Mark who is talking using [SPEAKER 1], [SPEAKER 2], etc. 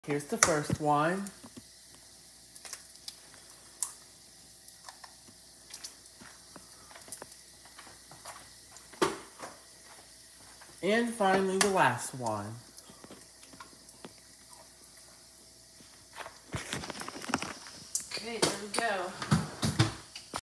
[SPEAKER 1] Here's the first one. And finally, the last one.
[SPEAKER 2] Okay, there we go.